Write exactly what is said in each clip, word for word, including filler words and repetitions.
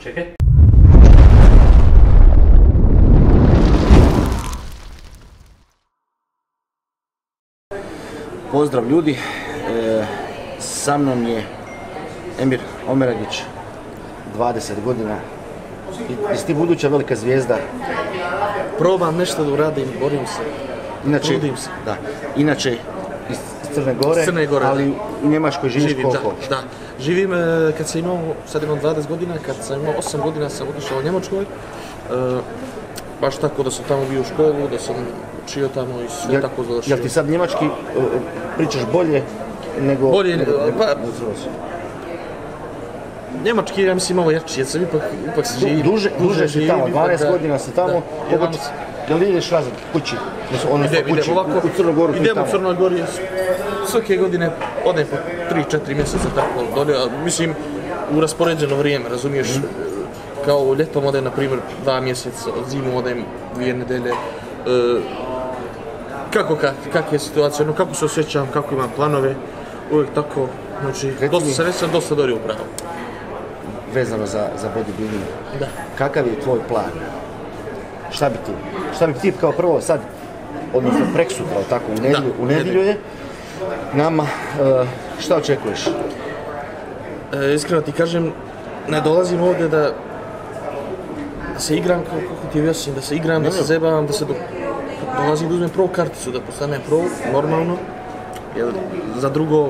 Čekaj. Pozdrav ljudi, e, sa mnom je Emir Omeragić, dvadeset godina. Jesi ti buduća velika zvijezda? Probam nešto da uradim, borim se, Inače, trudim se. da, inače iz Crne Gore, Iz Crne Gore, ali u Njemačkoj živiš Živim, koliko? da, da. Živim e, kad sam imao, sad imam dvadeset godina, kad sam imao osam godina sam otišao u Njemačkoj. E, baš tako da sam tamo bio u školu, da sam učio tamo i sve Jel- tako završio. Jel ti sad njemački e, pričaš bolje nego... Bolje, nego, nego, pa- nego Hrvatski? Njemački ja mislim malo jači, jer sam ipak, ipak se živim. Duže, duže si živim, tamo, ipak dvanaest da- godina si tamo. da. Koliko Jednom ti- se- Jel ti ideš razred kući? Odnosno Idem, kući, idem ovako, u Crnu Goru, ti idem tamo. u Crnoj Gori, svake godine odem po tri četiri mjeseca tako dolje, a mislim u raspoređeno vrijeme, razumiješ, kao ljetom odem na primjer dva mjeseca, zimu odem dvije nedelje, e, kako kak, kak je situacija, no kako se osjećam, kako imam planove, uvijek tako, znači Reci dosta mi- se resam, dosta dobro upravo. Vezano za, za bodybuilding. Da. Kakav je tvoj plan? Šta bi ti? Šta bi ti kao prvo sad, odnosno preksutra, jel tako, u nedjelju, Da, u nedjelju je, nama, e, šta očekuješ? E, iskreno ti kažem, ne dolazim ovdje da, da se igram, kako, kako ti objasnim, da se igram, da se zebavam, da se do, dolazim da uzmem pro karticu, da postanem pro, normalno, jer za drugo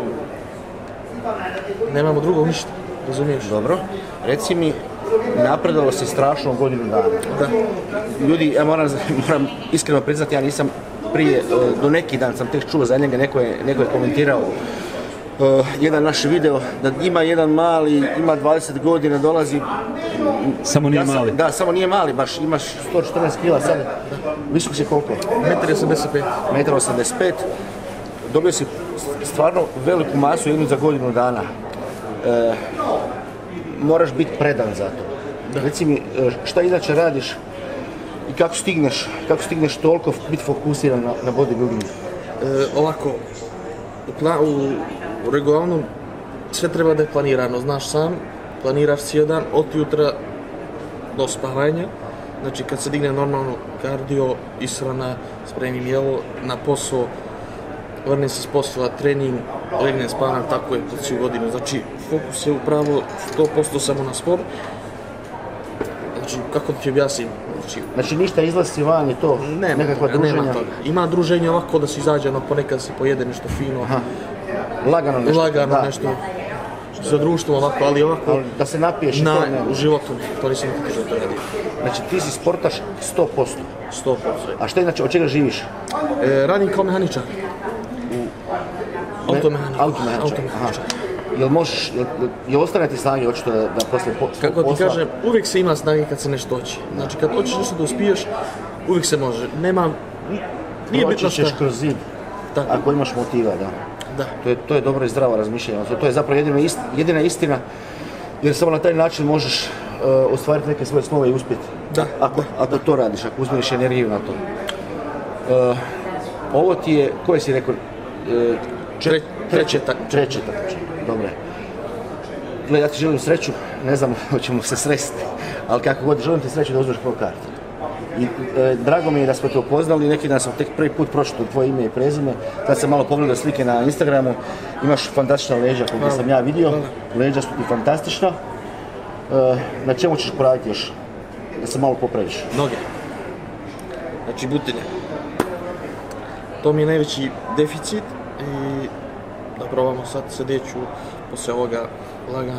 nemamo drugo ništa, razumiješ? Dobro, reci mi, napredovalo si strašno u godinu dana. Da. Ljudi, ja moram, moram iskreno priznati, ja nisam prije, e, do neki dan sam tek čuo za njega, neko je, neko je komentirao e, jedan naš video, da ima jedan mali, ima dvadeset godina, dolazi... Samo nije ja sam- mali. Da, samo nije mali, baš imaš sto četrnaest kila sad. Visok si koliko? Metar osamdeset pet. jedan osamdeset pet. Dobio si stvarno veliku masu jednu za godinu dana. E, moraš biti predan za to. Reci mi, e, šta inače radiš i kako stigneš, kako stigneš toliko biti fokusiran na, na bodybuilding? E, ovako, u, pla, u, u regularnom sve treba da je planirano, znaš sam, planiraš cijel dan od jutra do spavanja, znači kad se digne normalno kardio, ishrana, spremim jelo, na posao, vrnem se s posla, trening, legnem spavam, tako je po cijelu godinu, znači fokus je upravo sto posto samo na sport, znači kako ti objasnim, znači Znači ništa izlazi van i to, nema nekakva toga, druženja, nema toga. Ima druženja ovako da se izađe, ono, ponekad se pojede nešto fino, Aha. lagano nešto. lagano da. nešto za društvo ovako, ali ovako Ali da se napiješ i na, to ne. u životu, to nisam nikad u životu radio. Znači ti si sportaš sto posto. sto posto. A šta inače, od čega živiš? E, radim kao mehaničar. Automehaničar. Automehaničar. Aha. Jel možeš, jel, jel ostane ti snage očito da, da poslije po, Kako ti posla- kažem, uvijek se ima snage kad se nešto hoće. Znači kad hoćeš nešto da uspiješ, uvijek se može. Nema, nije bitno proći ćeš šta. kroz zid, Tako. ako imaš motiva, da. Da. To je, to je dobro i zdravo razmišljanje. To, to je zapravo jedina, ist, jedina istina, jer samo na taj način možeš uh, ostvariti neke svoje snove i uspjeti. Da, Ako, da, ako to radiš, ako uzmeš energiju na to. Uh, ovo ti je, koje si rekao? Uh, Tre- treće takmičenje. Treće takmičenje, dobro je. Gle, ja ti želim sreću, ne znam hoćemo se sresti, ali kako god, želim ti sreću da uzmeš pro kartu. I e, drago mi je da smo te upoznali, neki dan sam tek prvi put pročitao tvoje ime i prezime, sad sam malo pogledao slike na Instagramu, imaš fantastična leđa koliko sam ja vidio, leđa su ti fantastična. E, na čemu ćeš poraditi još? Da se malo popraviš. Noge. Znači butelje. To mi je najveći deficit i da probamo sad sedeću poslije ovoga lagano.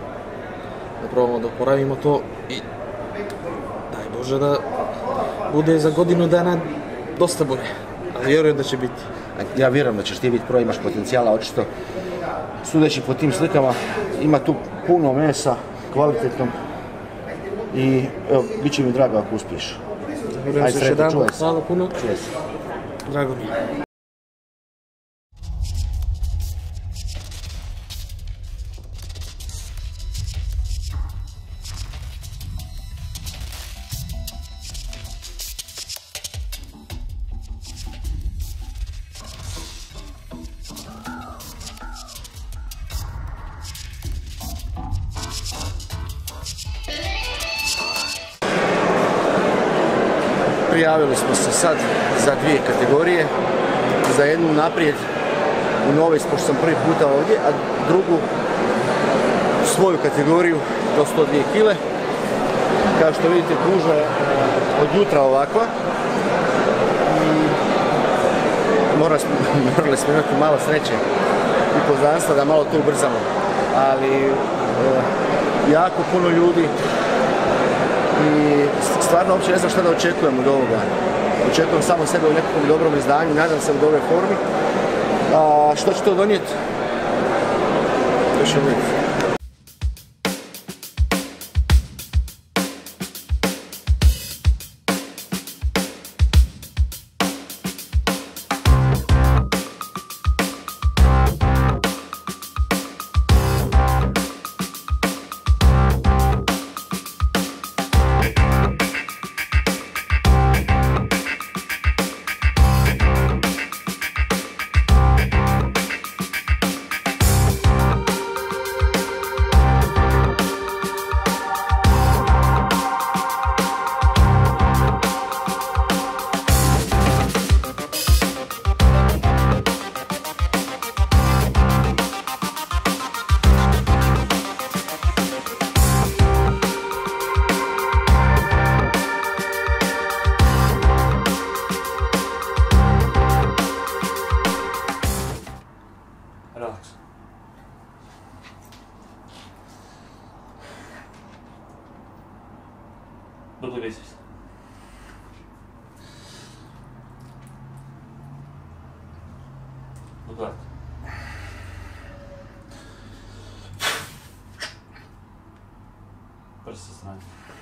Da probamo da oporavimo to i daj Bože da bude za godinu dana dosta bolje. Ali vjerujem da će biti. Ja vjerujem da ćeš ti biti pro, imaš potencijala, očito. Sudeći po tim slikama, ima tu puno mesa, kvalitetno. I evo, bit će mi drago ako uspiješ. Vjerujem Ajde, se još sretno, jedan. čuvaj se. Hvala puno. Čuvaj se. Drago mi je. Thank you. Prijavili smo se sad za dvije kategorije, za jednu naprijed u Noves, pošto sam prvi puta ovdje, a drugu svoju kategoriju do sto dvije kile. Kao što vidite, gužva je od jutra ovakva i morali smo, morali smo imati malo sreće i poznanstva da malo to ubrzamo, ali e, jako puno ljudi i stvarno uopće ne znam šta da očekujem od ovoga. Očekujem samo sebe u nekakvom dobrom izdanju, nadam se u dobroj formi. A što će to donijeti? To ćemo vidjeti. Relax. Dupli biceps. Duplat. Prst sa strane.